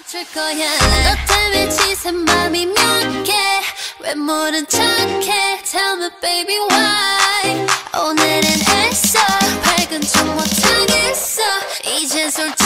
멈출 거야. 너 때문에 지새 맘이 몇 개. 왜 모른 척해. Tell me baby why. 오늘은 애써 밝은 척 못하겠어. 이제 솔직히